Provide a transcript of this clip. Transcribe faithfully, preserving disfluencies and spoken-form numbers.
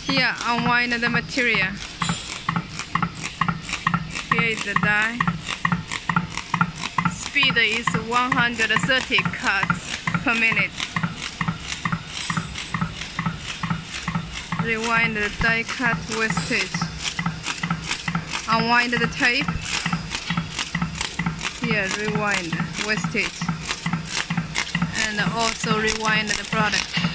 Here, unwind the material. Here is the die. Speed is one hundred thirty cuts per minute. Rewind the die cut wastage. Unwind the tape. Here, rewind wastage. And also rewind the product.